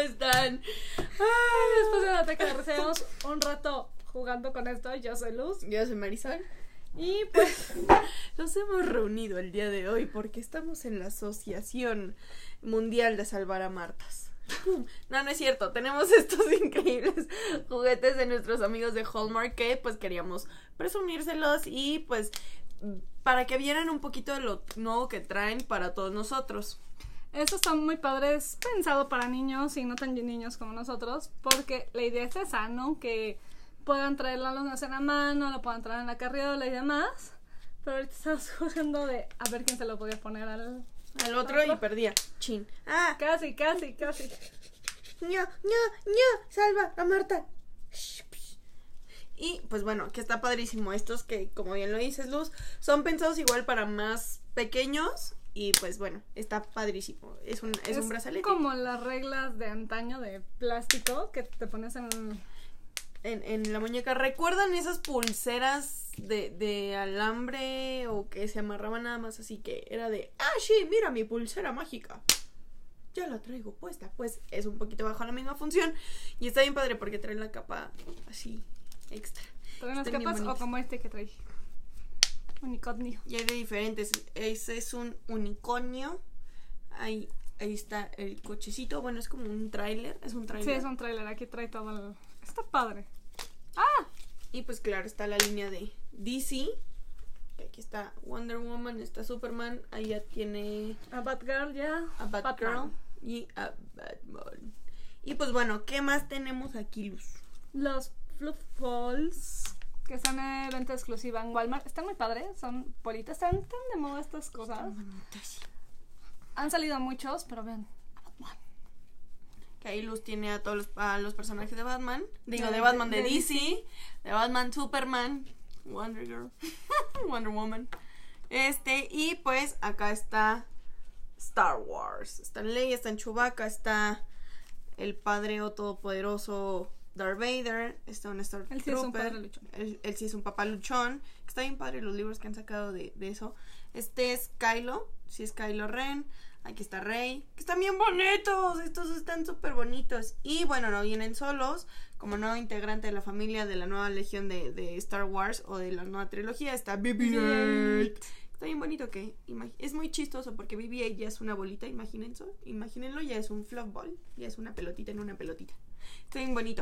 están? Después de un ataque de risa, llevamos un rato jugando con esto. Yo soy Luz. Yo soy Marisol. Y pues nos hemos reunido el día de hoy porque estamos en la Asociación Mundial de Salvar a Martas. No, no es cierto. Tenemos estos increíbles juguetes de nuestros amigos de Hallmark que pues queríamos presumírselos y pues para que vieran un poquito de lo nuevo que traen para todos nosotros. estos están muy padres, pensado para niños y no tan niños como nosotros, porque la idea es esa, ¿no? Que puedan traer la luna en la mano, lo puedan traer en la carriola y demás. Pero ahorita estamos jugando de a ver quién se lo podía poner al otro y perdía. Chin. Ah, casi. ¡No! ¡Salva a Marta! Y pues bueno, que está padrísimo. Estos que, como bien lo dices, Luz, son pensados igual para más pequeños. Y pues bueno, está padrísimo. Es un brazalete. Como las reglas de antaño de plástico que te pones en la muñeca. ¿Recuerdan esas pulseras de alambre o que se amarraban nada más así que era de, sí, mira mi pulsera mágica, ya la traigo puesta? Pues es un poquito bajo la misma función y está bien padre porque trae la capa así extra. ¿Traen las capas o como este que trae? Unicornio. Y hay de diferentes. Ese es un unicornio. Ahí está el cochecito. Bueno, es como un tráiler. Es un tráiler. Sí, es un tráiler. Aquí trae todo el... Está padre. Y pues claro, está la línea de DC. Aquí está Wonder Woman, está Superman. Ahí ya tiene a Batgirl, ya. A Batgirl y a Batman. Y pues bueno, ¿qué más tenemos aquí, Luz? Los Fluff Balls, que están en venta exclusiva en Walmart. Están muy padres, son bolitas. Están tan de moda estas cosas. Han salido muchos, pero vean. Que ahí Luz tiene a todos los personajes de Batman. Digo, de Batman de DC. De Batman, Superman, Wonder Girl, Wonder Woman. Y pues acá está Star Wars. Está Leia, está Chewbacca, está el padre o todopoderoso Darth Vader. Está un Star Trooper. Sí es un padre luchón. Él sí es un papá luchón. Está bien padre los libros que han sacado de eso. Este es Kylo. Sí es Kylo Ren. Aquí está Rey, que están bien bonitos. Estos están súper bonitos. Y bueno, no vienen solos. Como nuevo integrante de la familia de la nueva legión de Star Wars o de la nueva trilogía está BB-8. Está bien bonito que es muy chistoso porque BB-8 ya es una bolita, imagínenlo, ya es un fluff ball, ya es una pelotita en una pelotita. Está bien bonito.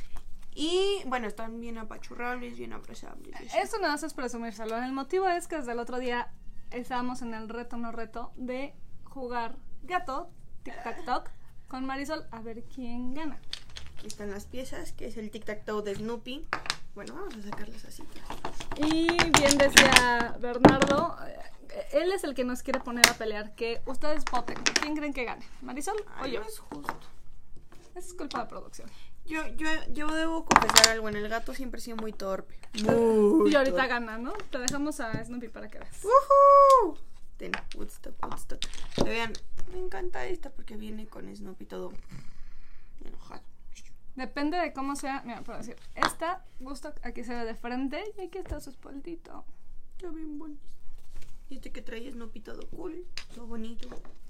Y bueno, están bien apachurrables, bien abrazables. Esto nada más es presumírselo. El motivo es que desde el otro día estábamos en el reto de jugar gato, tic-tac-toc, con Marisol, a ver quién gana. Aquí están las piezas, que es el tic-tac-toe de Snoopy. Bueno, vamos a sacarlas así. Y bien decía Bernardo, él es el que nos quiere poner a pelear, que ustedes voten. ¿Quién creen que gane? ¿Marisol o yo? No es justo. Es culpa de producción. Yo debo confesar algo, en el gato siempre he sido muy torpe. Y ahorita gana, ¿no? Te dejamos a Snoopy para que veas. ¡Woohoo! Woodstock. Vean, me encanta esta porque viene con Snoopy todo enojado. Depende de cómo sea. Mira, por decir, esta Woodstock aquí se ve de frente y aquí está su espaldito. Está bien bonito. Y que trae Snoopy todo cool, todo bonito.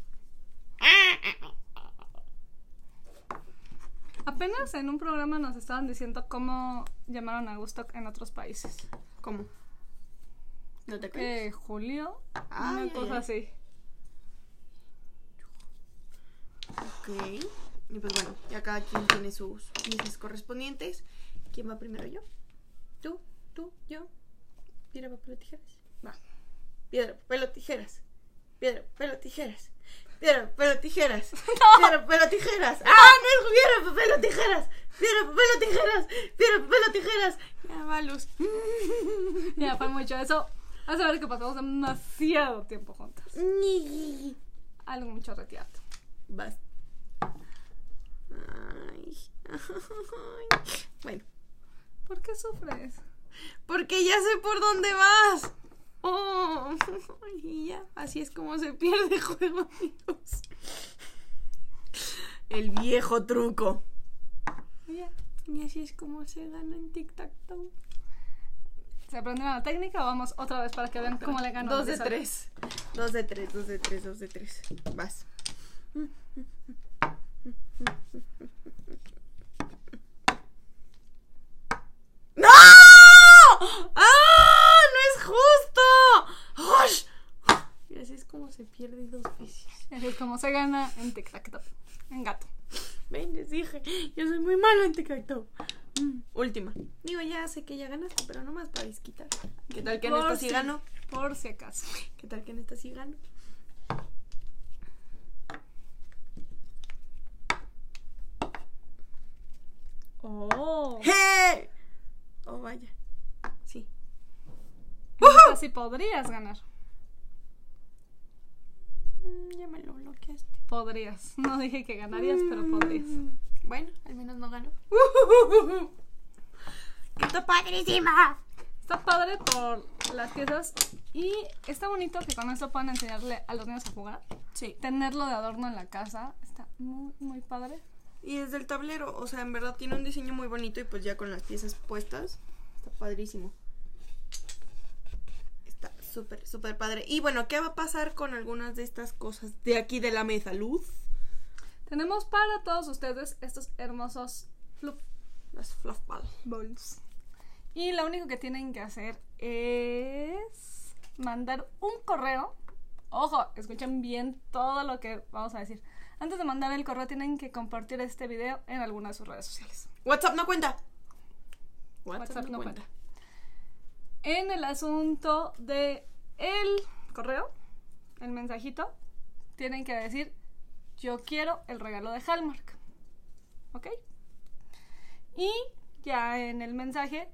Apenas en un programa nos estaban diciendo cómo llamaron a Woodstock en otros países. ¿Cómo? ¿No te acuerdas? Julio, una cosa así. Ok. Y pues bueno, ya cada quien tiene sus misas correspondientes. ¿Quién va primero? ¿Yo? ¿Tú? ¿Yo? ¿Piedra, papel o tijeras? Va. Piedra, papel o tijeras. Piedra, papel o tijeras. Piedra, papel o tijeras. ¡No! Piedra, papel o tijeras. No es piedra, papel o tijeras. Piedra, papel o tijeras. Piedra, papel o tijeras. Ya va, Luz. Ya fue mucho eso. Vas a ver que pasamos demasiado tiempo juntas. Algo mucho reteato. Vas. Bueno. ¿Por qué sufres? Porque ya sé por dónde vas. Y ya, así es como se pierde el juego, amigos. El viejo truco. Y así es como se gana en tic-tac-toe. ¿Se aprendieron la técnica o vamos otra vez para que vean cómo le gano? 2 de 3. 2 de 3. Vas. se pierde 2 veces. Así es como se gana en tic-tac-toe. En gato. Ven, les dije, yo soy muy malo en tic-tac-toe. Última. Digo, ya sé que ya ganaste, pero nomás para desquitar. ¿Qué tal que en esta sí gano? Por si acaso. ¿Qué tal que en esta sí gano? Oh. ¡Hey! Oh, vaya. Sí. Esta sí podrías ganar. Ya me lo bloqueaste. Podrías. No dije que ganarías, pero podrías. Bueno, al menos no gano. ¡Que está padrísima! Está padre por las piezas y está bonito que con esto puedan enseñarle a los niños a jugar. Sí. Tenerlo de adorno en la casa está muy, muy padre. Y desde el tablero, o sea, en verdad tiene un diseño muy bonito y pues ya con las piezas puestas, está padrísimo. Está súper, súper padre. Y bueno, ¿qué va a pasar con algunas de estas cosas de aquí de la mesa? Luz. Tenemos para todos ustedes estos hermosos Las fluff bowls. Y lo único que tienen que hacer es mandar un correo. Ojo, escuchen bien todo lo que vamos a decir. Antes de mandar el correo tienen que compartir este video en alguna de sus redes sociales. WhatsApp no cuenta. WhatsApp no cuenta. En el asunto de el correo, el mensajito, tienen que decir: yo quiero el regalo de Hallmark. ¿Ok? Y ya en el mensaje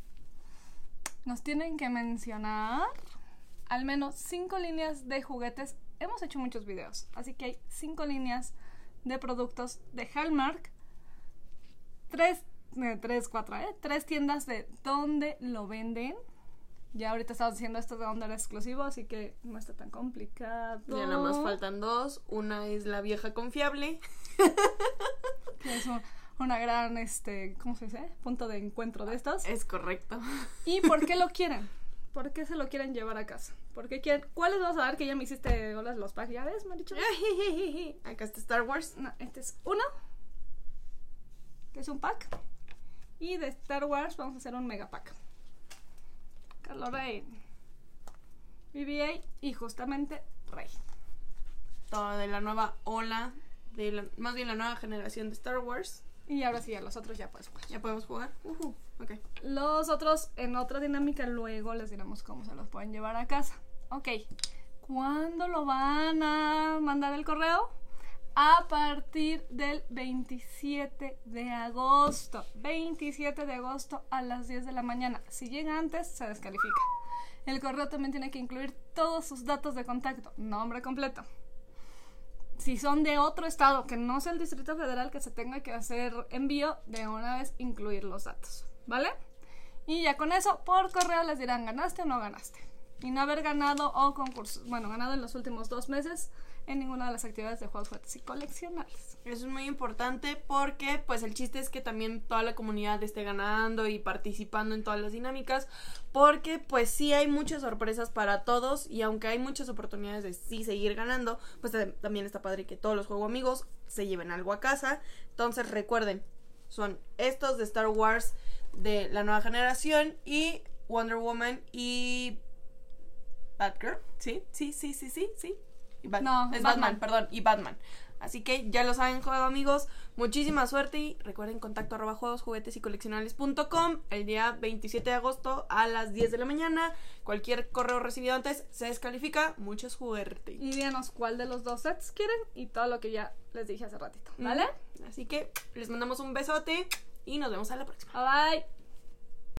nos tienen que mencionar al menos 5 líneas de juguetes. Hemos hecho muchos videos, así que hay 5 líneas de productos de Hallmark. 3 tiendas de donde lo venden. Ya ahorita estamos diciendo esto de donde era exclusivo, así que no está tan complicado. Ya nada más faltan 2. Una es La Vieja Confiable. Que es una gran, ¿cómo se dice? Punto de encuentro de estos. Es correcto. ¿Y por qué lo quieren? ¿Por qué se lo quieren llevar a casa? ¿Por qué quieren? ¿Cuál les vamos a dar? Que ya me hiciste los packs. ¿Ya ves, Marichu? Acá está Star Wars. No, este es uno. Que es un pack. Y de Star Wars vamos a hacer un mega pack. Kylo Ren, BB-8 y justamente Rey. Todo de la nueva ola, más bien la nueva generación de Star Wars. Y ahora sí, a los otros ya puedes jugar. ¿Ya podemos jugar? Ok. Los otros, en otra dinámica, luego les diremos cómo se los pueden llevar a casa. Ok. ¿Cuándo lo van a mandar el correo? A partir del 27 de agosto. 27 de agosto a las 10 de la mañana. Si llega antes, se descalifica. El correo también tiene que incluir todos sus datos de contacto. Nombre completo. Si son de otro estado, que no sea el Distrito Federal, que se tenga que hacer envío, de una vez incluir los datos. ¿Vale? Y ya con eso, por correo les dirán ganaste o no ganaste. Y no haber ganado o concurso, ganado en los últimos 2 meses en ninguna de las actividades de juegos, juguetes y coleccionables. Eso es muy importante porque pues el chiste es que también toda la comunidad esté ganando y participando en todas las dinámicas, porque pues sí hay muchas sorpresas para todos y aunque hay muchas oportunidades de sí seguir ganando, pues también está padre que todos los juego amigos se lleven algo a casa. Entonces recuerden, son estos de Star Wars de la nueva generación y Wonder Woman y Batgirl. Sí. Y No, es Batman, perdón, y Batman. Así que ya lo saben, juego amigos, muchísima suerte y recuerden contacto @ juegos, juguetes y coleccionables.com el día 27 de agosto a las 10 de la mañana. Cualquier correo recibido antes se descalifica. Mucha suerte. Y díganos cuál de los 2 sets quieren y todo lo que ya les dije hace ratito, ¿vale? Así que les mandamos un besote y nos vemos a la próxima. Bye.